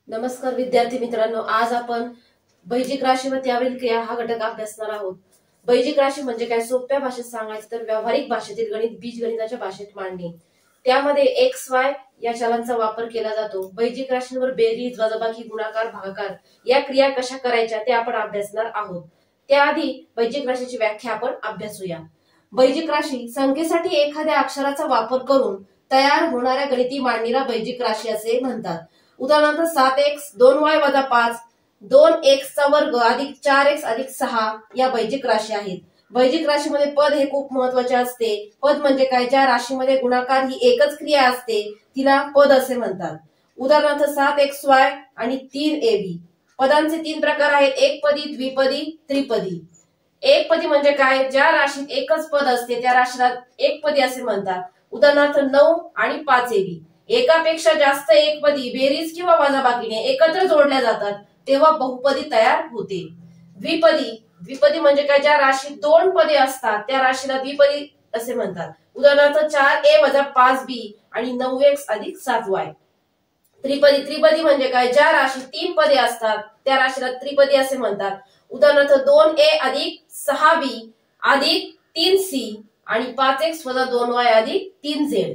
नमस्कार विद्यार्थी मित्रांनो, आज आपण बैजिक राशी व त्यावरील क्रिया हा घटक अभ्यासणार आहोत। बैजिक राशी म्हणजे काय, सोप्या भाषेत सांगायचं तर व्यावहारिक भाषेतील गणित बीजगणिताच्या भाषेत मांडणे। त्यामध्ये एक्स वाय या चलांचा वापर केला जातो। बैजिक राशींवर बेरीज, वजाबाकी, गुणाकार, भागाकार या क्रिया कशा करायच्या ते आपण अभ्यासणार आहोत। त्याआधी बैजिक राशीची व्याख्या आपण अभ्यासूया। बैजिक राशी संख्येसाठी एखाद्या अक्षराचा वापर करून तयार होणाऱ्या गणिती मांडणीला बैजिक राशी असे म्हणतात। उदाहरणार्थ 7x 2y - 5 2x चा वर्ग अधिक 4x अधिक 6 या बैजिक राशी आहेत। बैजिक राशीमध्ये पद हे खूप महत्त्वाचे असते। पद म्हणजे काय, ज्या राशीमध्ये गुणाकार ही एकच क्रिया असते तिला पद असे म्हणतात। उदाहरणार्थ 7xy आणि 3ab। पदांचे 3 प्रकार आहेत, एकपदी, द्विपदी, त्रिपदी। एकपदी म्हणजे काय, ज्या राशीत एकच पद असते त्या राशीला एकपदी असे म्हणतात। उदाहरणार्थ 9 आणि 5ab। एकापेक्षा जास्त एकपदी बेरीज किंवा वजाबाकीने एकत्र जोडल्या जातात तेव्हा बहुपदी तयार होते। द्विपदी म्हणजे काय, ज्या राशीत 2 पदे असतात त्या राशीला द्विपदी असे म्हणतात। उदाहरणार्थ 4a - 5b आणि 9x अधिक 7y। त्रिपदी म्हणजे काय, ज्या राशीत 3 पदे असतात त्या राशीला त्रिपदी असे म्हणतात। उदाहरणार्थ 2a अधिक 6b अधिक 3c आणि 5x - 2y अधिक 3z।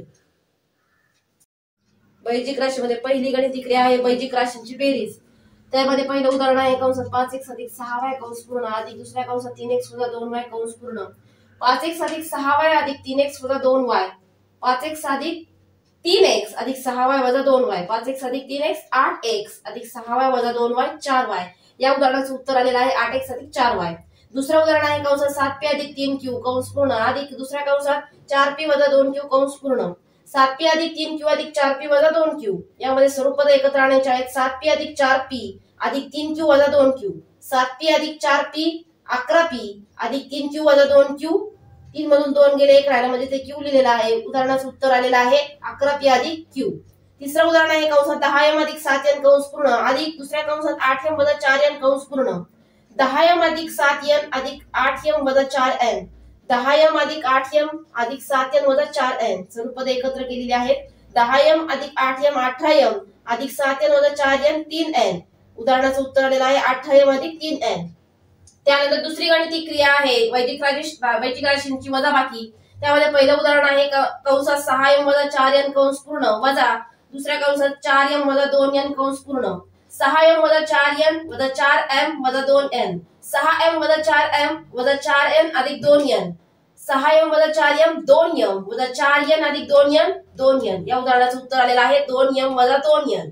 बैजिक राशीमध्ये पहिली गणिती क्रिया आहे बैजिक राशींची बेरीज। त्यामध्ये पहिलं उदाहरण आहे कंसात 5x अधिक 6y कंस पूर्ण अधिक दुसऱ्या कंसात 3x - 2y कंस पूर्ण। 5x अधिक 6y अधिक 3x - 2y 5x अधिक 3x अधिक 6y - 2y 5x अधिक 3x 8x अधिक 6y - 2y 4y। या उदाहरणाचं उत्तर आलेलं आहे 8x अधिक 4y। दुसरं उदाहरण आहे कंसात 7p अधिक 3q कंस पूर्ण अधिक दुसऱ्या कंसात 4p - 2q कंस पूर्ण। 7p अधिक 3q अधिक 4p - 2q यामध्ये सर्व पद एकत्र आणायचे आहेत। 7p अधिक 4p अधिक 3q - 2q 7p अधिक 4p 11p अधिक 3q - 2q 3 मधून 2 गेले 1 राहिला म्हणजे ते q लिहिलेलं आहे। उदाहरणाचं उत्तर आलेलं आहे 11p अधिक q। तिसरं उदाहरण आहे कंसात 10m अधिक 7n कंस पूर्ण अधिक दुसऱ्या कंसात 8m - 4n कंस पूर्ण। 10m अधिक 7n अधिक 8m - 4n 10m अधिक 8m अधिक 7n - 4n सर्व पदे एकत्र केलेली आहेत। 10m अधिक 8m 18m अधिक 7n - 4n 3n। उदाहरणाचं उत्तर आलेलं आहे 18m अधिक 3n। त्यानंतर दुसरी गणिती क्रिया आहे बैजिक राशींची वजाबाकी। त्यामध्ये पहिलं उदाहरण आहे कंसात 6m - 4n कंस पूर्ण वजा दुसऱ्या कंसात 4m - 2n कंस पूर्ण। 6m - 4n - 4m - 2n 6m - 4m - 4n अधिक 2n 6m - 4m 2m - 4n अधिक 2n 2n। या उदाहरणाचं उत्तर आलेलं आहे 2m - 2n।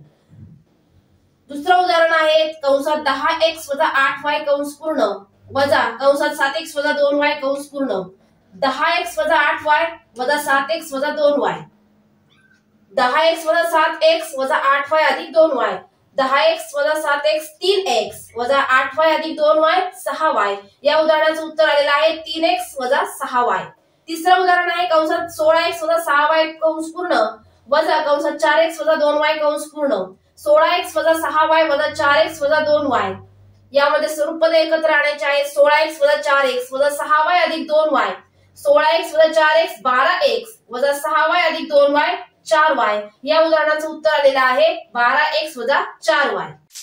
दुसरं उदाहरण आहे कंसात 10x - 8y कंस पूर्ण वजा कंसात 7x - 2y कंस पूर्ण। 10x - 8y 7x - 2y 10x - 7x 8y अधिक 2y 10x - 7x 3x 8y अधिक 2y 6y। या उदाहरणाचं उत्तर आलेलं आहे 3x - 6y। तिसरं उदाहरण आहे कंसात 16x - 6y कंस पूर्ण वजा कंसात 4x - 2y कंस पूर्ण। 16x - 6y 4x - 2y यामध्ये सर्व पदे एकत्र आणायचे आहेत। 16x - 4x 6y अधिक 2y 16x - 4x 12x 6y अधिक 2y 4y। या उदाहरणाचं उत्तर आलेलं आहे 12x - 4y।